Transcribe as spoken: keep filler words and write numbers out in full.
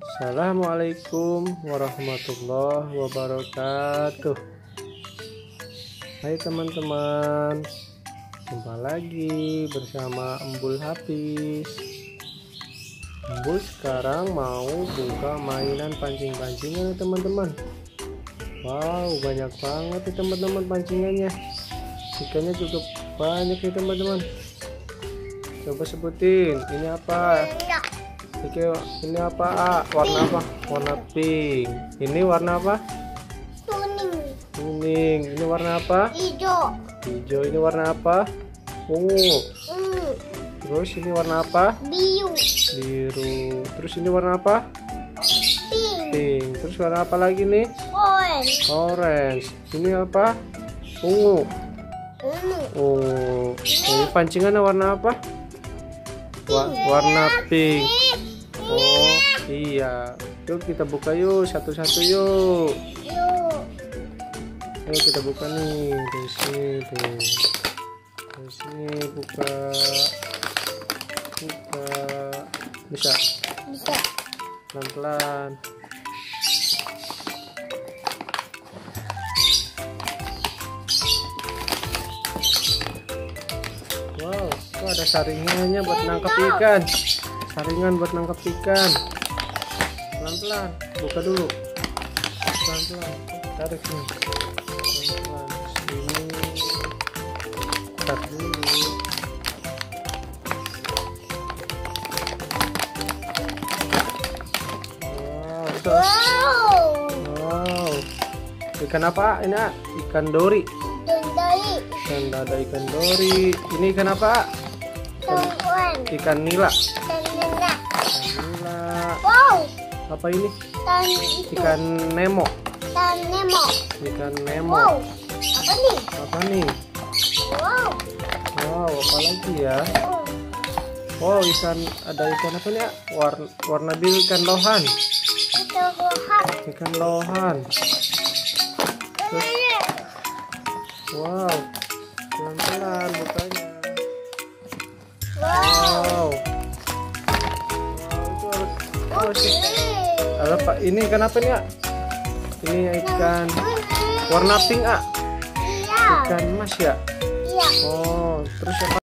Assalamualaikum warahmatullahi wabarakatuh. Hai teman-teman, jumpa lagi bersama Embul Hafiz. Embul sekarang mau buka mainan pancing-pancingan ya teman-teman. Wow, banyak banget nih teman-teman pancingannya. Ikannya juga banyak nih teman-teman. Coba sebutin, ini apa? Ini apa? Ah, warna apa? Warna pink. Ini warna apa? Kuning. Kuning. Ini warna apa? Hijau. Hijau. Ini warna apa? Ungu. Ungu. Terus ini warna apa? Biru. Biru. Terus ini warna apa? Pink. Pink. Terus warna apa lagi nih? Orange. Orange. Ini apa? Ungu. Ungu. Oh, ini pancingannya warna apa? Wa warna pink. Oh iya, yuk kita buka yuk satu-satu yuk. Yuk. Ayo kita buka nih dari sini tuh. Dari sini buka, buka, bisa? Bisa. Pelan-pelan. Wow, kok ada saringannya buat nangkap ikan. Saringan buat nangkap ikan. Pelan-pelan, buka dulu. Pelan-pelan, tarik nih. Pelan-pelan, sini. Tarik dulu. Wow, terus. Wow. Wow. Ikan apa ini? Ah? Ikan dori. Dan dari Ikan dada ikan dori. Ini ikan apa? Ikan, teman. ikan nila. Dan nenek. Ikan nila. Wow. Apa ini? Dan itu. Ikan Nemo. Dan Nemo. Ikan Nemo. Wow. Apa nih? Apa nih? Wow. Wow, apa lagi ya? Oh. Wow, ikan, ada ikan apa nih? Warna, warna biru, ikan lohan. Itu rohan. Ikan lohan. Terus, wow, pelan-pelan bukanya. Wow. Wow. Wow, itu harus, oh, sih. Ada Pak, ini ikan apa nih? Ah? Ini ikan warna pink, ah. Iya. Ikan emas ya. Iya. Oh, terus apa?